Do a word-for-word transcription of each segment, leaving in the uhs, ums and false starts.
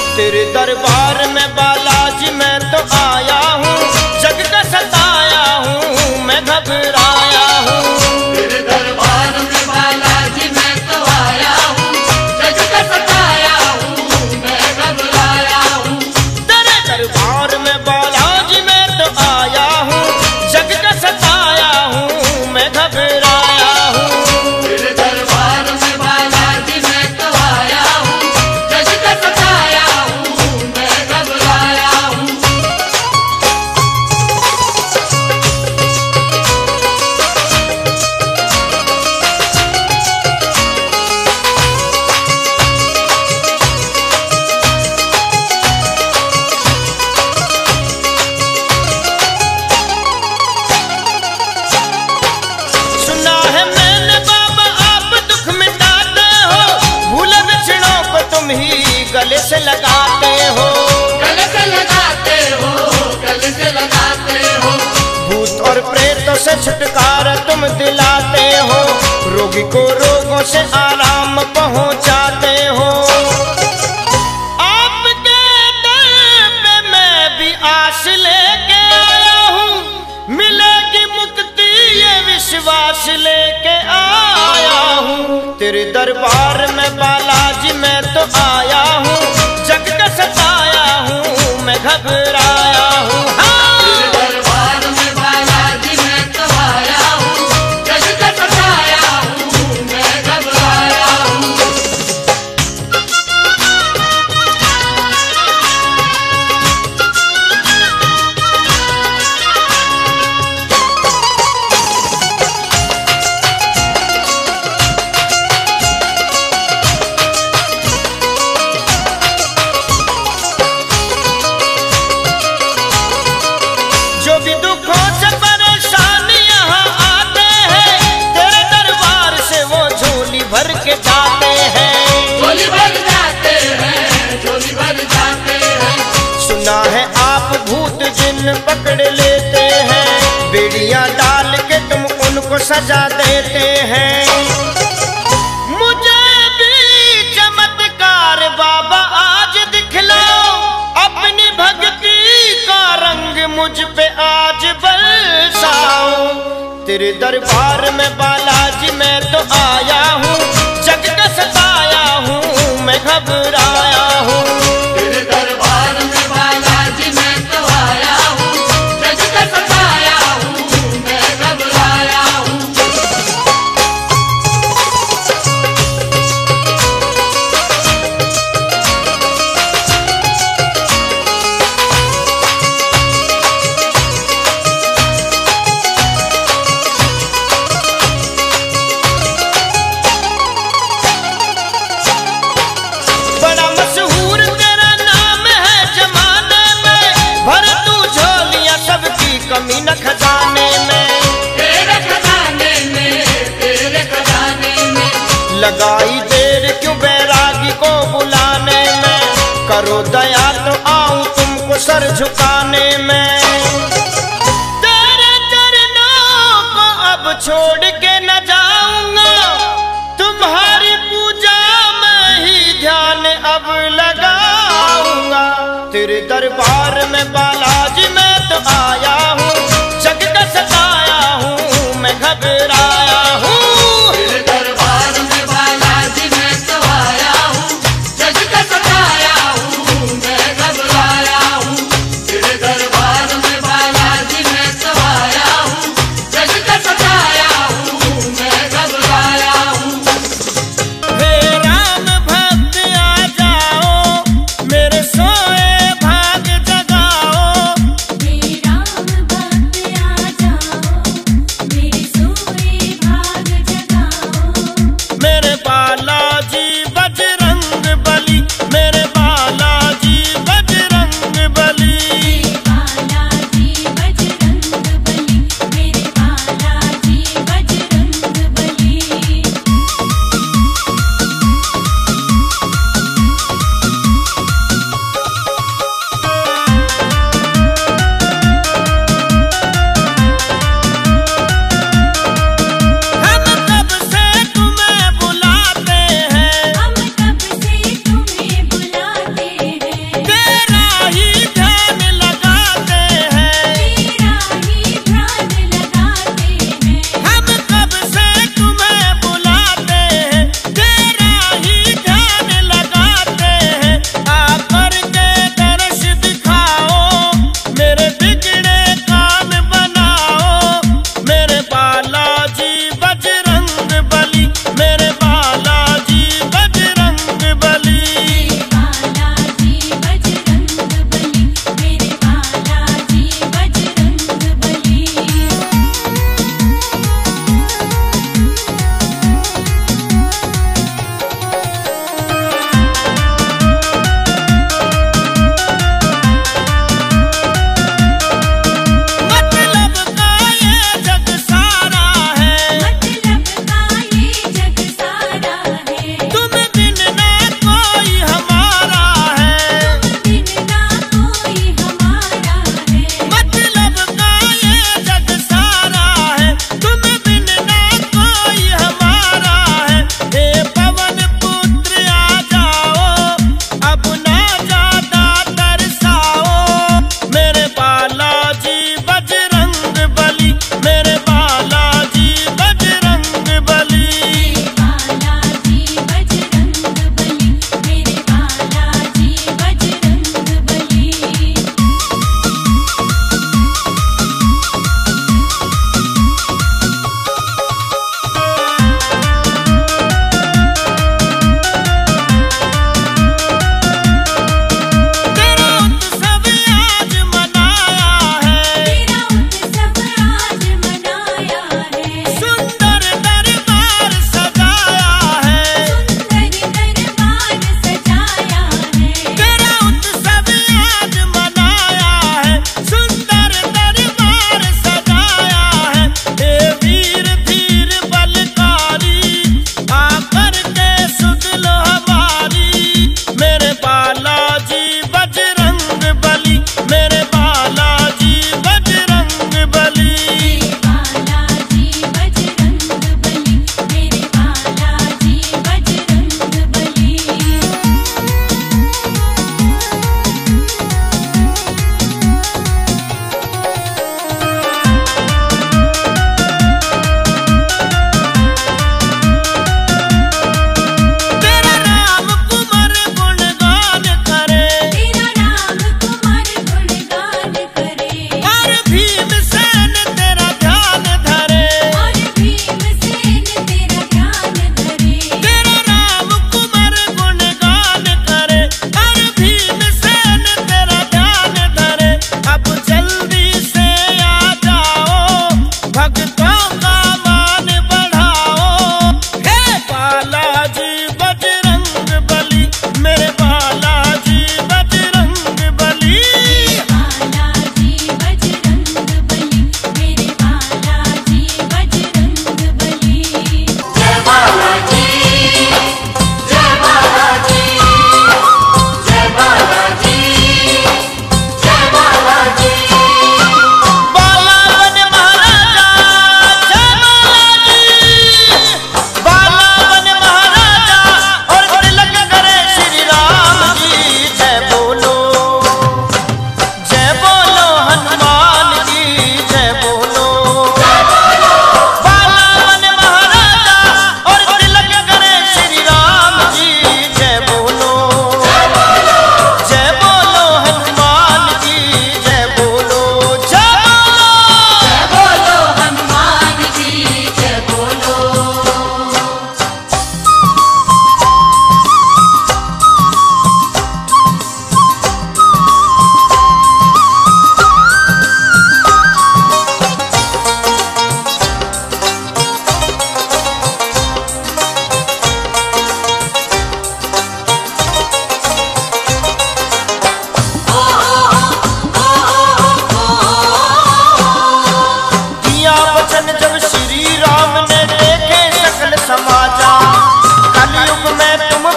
तेरे दरबार में बालाजी मैं तो आया हूँ, जग का सताया हूँ मैं घबराया हूँ। तेरे दरबार में बालाजी मैं तो आया हूँ, जग का सताया हूँ मैं घबराया हूँ। तेरे दरबार में बालाजी मैं तो आया हूँ, जग का सताया हूँ मैं घबराया हूँ। तेरे दरबार में बालाजी मैं तो आया हूँ, जग का सताया हूँ मैं घबराया हूँ। सुना है मैंने बाबा आप दुख मिटाते हो, भूल बिछड़ों को तुम ही गले से लगाते हो। गले से लगाते हो, गले से लगाते हो। भूत और प्रेतों से छुटकारा तुम दिलाते हो, रोगी को रोगों से आराम पहुंचाते हो। आपके दर पे मैं भी आस लेके आया हूँ, मिलेगी मुक्ति ये विश्वास लेके आया हूँ। तेरे दरबार में बालाजी मैं तो आया हूँ, जग का सताया हूँ मैं घबराया हूँ। तेरे दरबार में बालाजी मैं तो आया हूँ, जग का सताया हूँ मैं घबराया हूँ। जो भी दुखों से परेशान यहाँ आते हैं, तेरे दरबार से वो झोली भर के जाते हैं। झोली भर जाते हैं, झोली भर जाते हैं। सुना है आप भूत जिन पकड़ लेते हैं, बेड़ियां डाल के तुम उनको सजा देते हैं। मुझे भी चमत्कार बाबा आज दिखलाओ, अपनी भक्ति का रंग मुझ पे आज बरसाओ। तेरे दरबार में बालाजी मैं तो आया हूँ, जग का सताया हूँ मैं घबराया हूँ। तेरे दरबार में बालाजी मैं तो आया हूँ, जग का सताया हूँ मैं घबराया हूँ। बड़ा मशहूर तेरा नाम है जमाने में, भर तू झोलियां सबकी कमी न खजाने में। तेरे खजाने में, तेरे खजाने में। लगाई देर क्यों बैरागी को बुलाने में, करो दया तो आऊं तुमको सर झुकाने में। तेरे चरणों को अब छोड़ के न जाऊंगा, तुम्हारी पूजा में ही ध्यान अब लगाऊंगा। तेरे दरबार में बालाजी मैं तो आया हूँ, जग का सताया हूँ मैं घबराया हूँ। तेरे दरबार में बालाजी मैं तो आया हूँ, जग का सताया हूँ मैं घबराया हूँ। तेरे दरबार में बालाजी मैं तो आया हूँ, जग का सताया हूँ मैं घबराया हूँ। हे राम भक्त आ जाओ, मेरे सोए भाग जगाओ। हे राम भक्त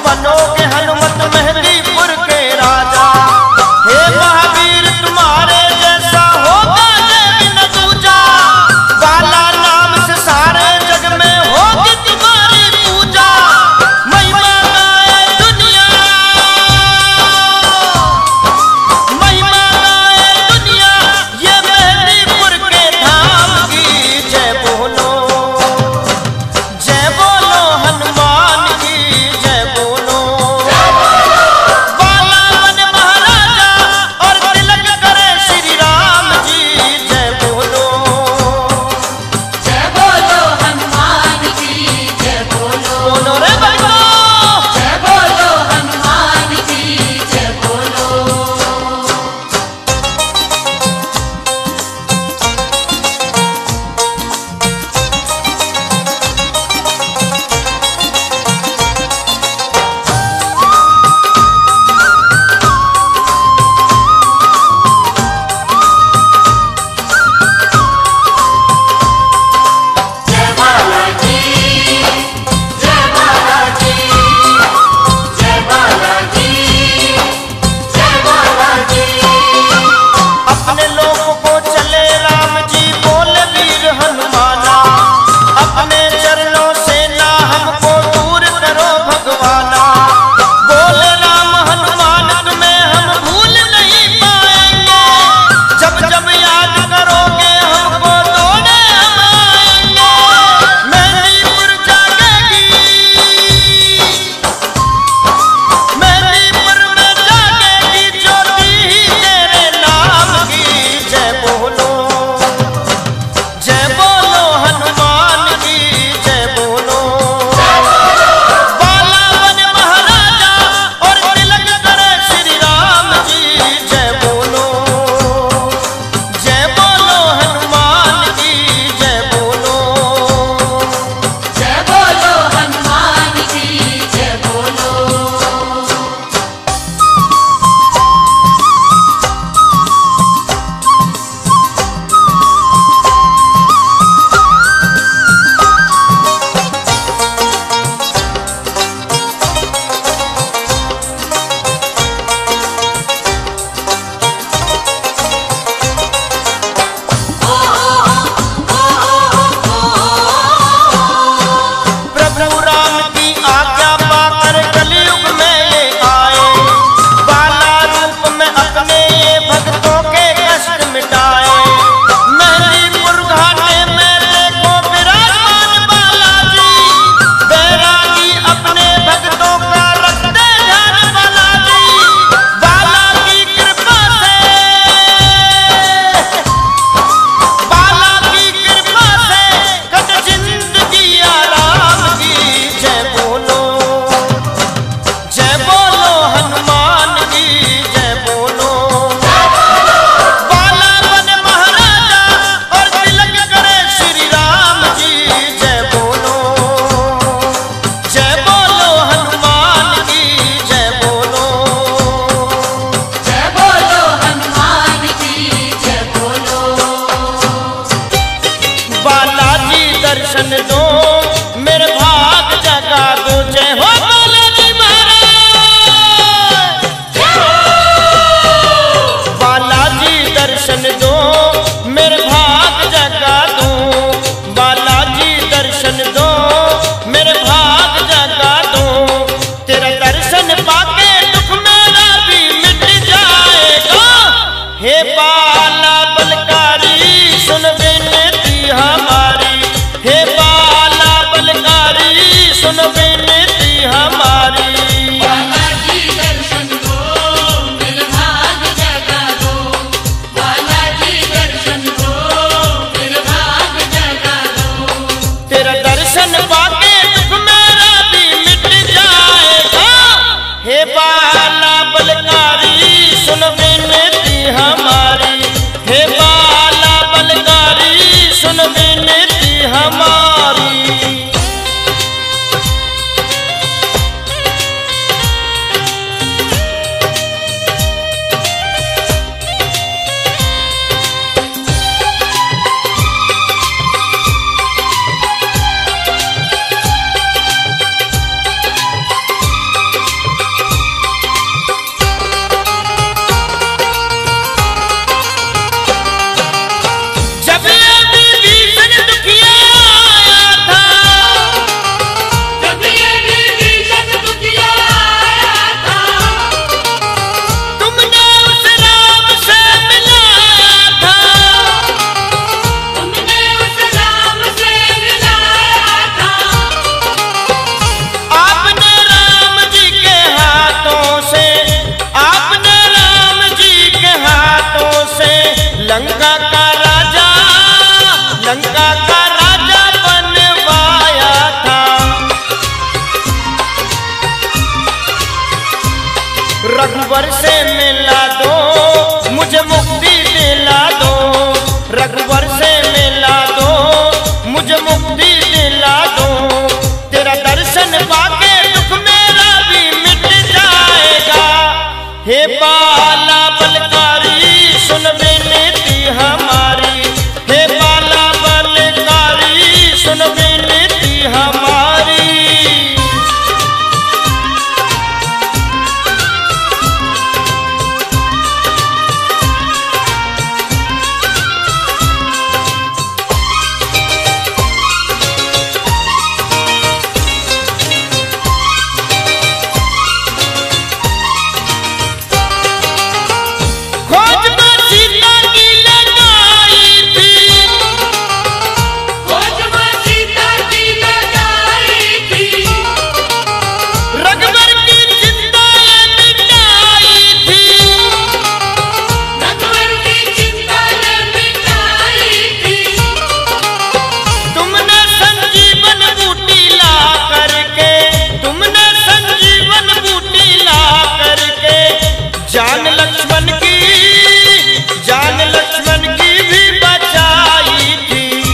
बनोगे हनुमत मेहंदीपुर के राजा। हे महावीर तुम्हारे जैसा होगा देवी न दूजा, बाला नाम से सारे जग में होगी तुम्हारी पूजा। महिमा गाए दुनिया, महिमा गाए दुनिया, ये मेहंदीपुर के धाम की। जय बोलो, जय बोलो हनुमान की, जय बोलो। रघुवर से मिला दो, मुझे मुक्ति दिला दो। रघुवर से मिला दो, मुझे मुक्ति दिला दो। तेरा दर्शन पाके दुख मेरा भी मिट जाएगा। हे बाला बलकारी सुन विनती हमारी, हे बाला बलकारी सुन विनती हमारी। जान लक्ष्मण की, जान लक्ष्मण की भी बचाई थी।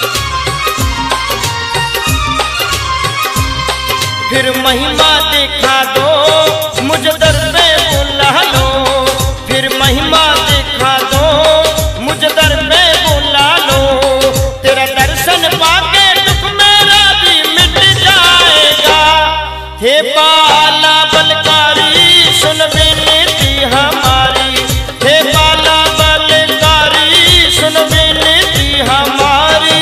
फिर महिमा दिखा दो, मुझे दर पे बुला लो। फिर महिमा दिखा दो, मुझे दर पे बुला लो। तेरा दर्शन पाके दुख मेरा भी मिट जाएगा। हे बाला बलकारी सुन विनती हमारी, हे बाला बलकारी सुन विनती हमारी।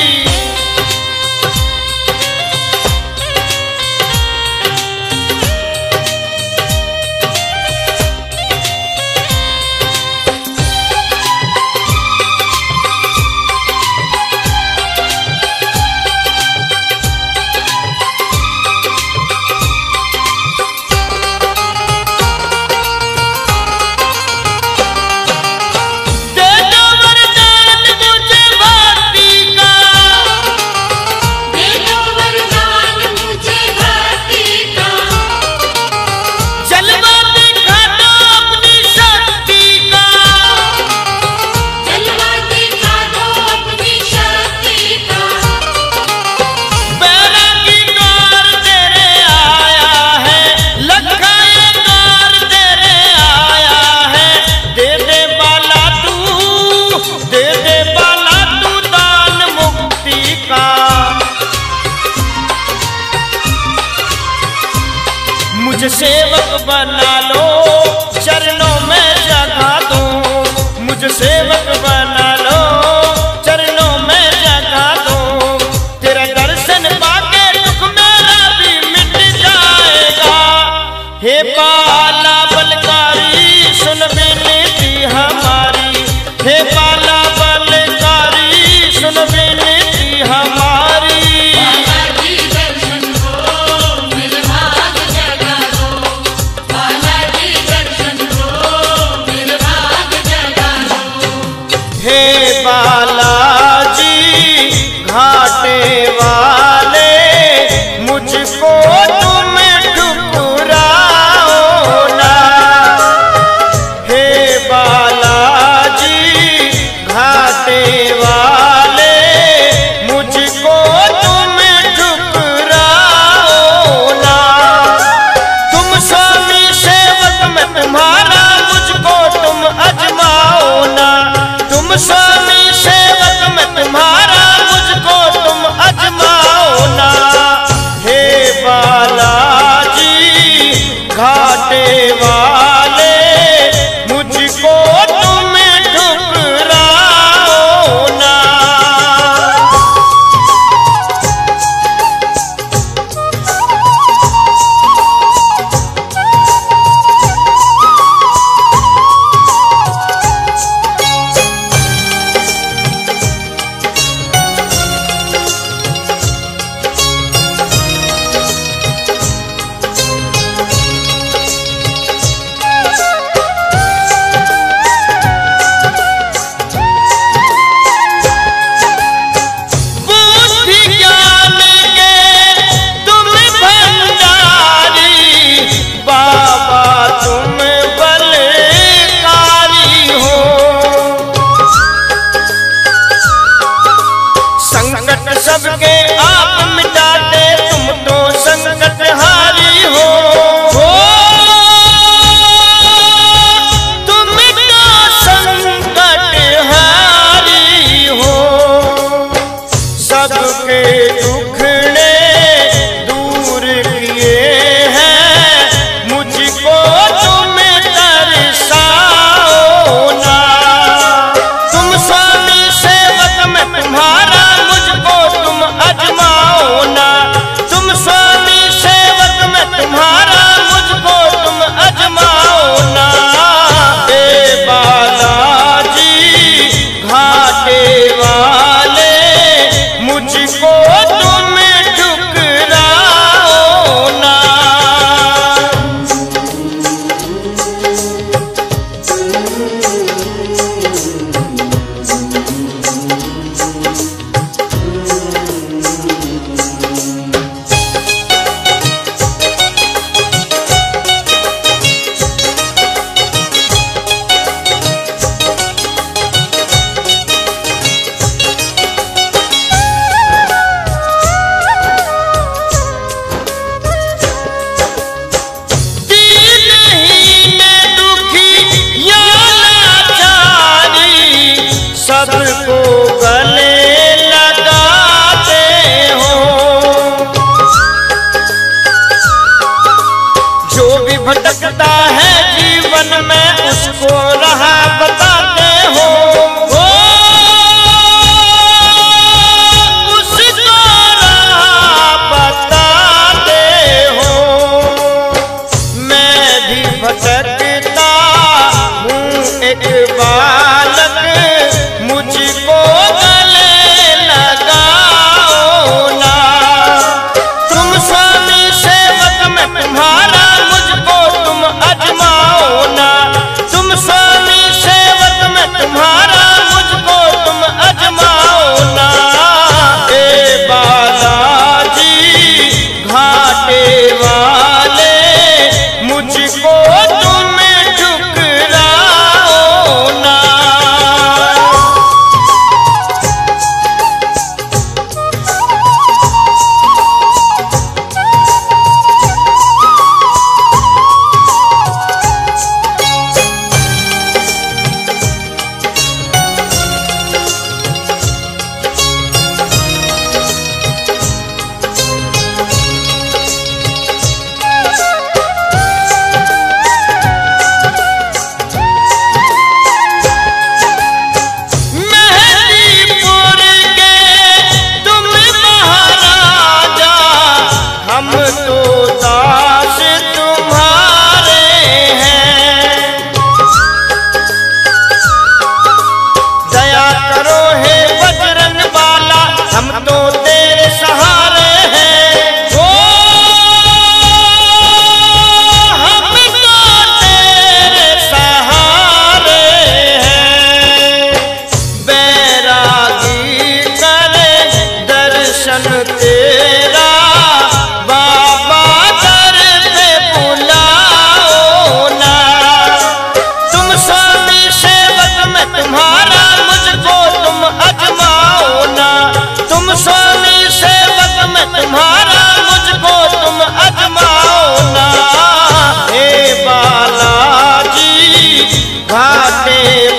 मुझे सेवक बना लो, चरणों में जगा दो। मुझे सेवक बना लो, चरणों में जगा दो। तेरा दर्शन पाके दुख मेरा भी मिट जाएगा। हे बाला बलकारी सुन विनती हमारी, हे बाला बलकारी सुन विनती हमारी। हे बालाजी घाटे वाले, मुझको तुम ठुकराओ। कोई भटकता है जीवन में उसको राह बताते हो, ओ उसको राह बताते हो। मैं भी भटकता हूँ एक बालक, मुझको गले लगाओ ना। तुम स्वामी सेवक में तुम्हारा, मुझको तुम अजमाओ ना। तुम स्वामी सेवक में तुम्हारा, मुझको तुम अजमाओ ना। ए बालाजी घाटे वाले, मुझको तुम ठुकराओ ना। मेहदीपुर के तुम महाराजा, हम तो दास तुम्हारे हैं। दया करो हे बजरंग बाला, हम तो तेरे सहारे हैं। ओ हम तो तेरे सहारे हैं। बैरागी करे दर्शन तेरा, बाबा दर पे बुलाओ ना। तुम स्वामी सेवक में तुम्हारा, मुझको तुम अजमाओ ना। तुम स्वामी सेवक में तुम्हारा, मुझको तुम अजमाओ ना। हे बालाजी घाटे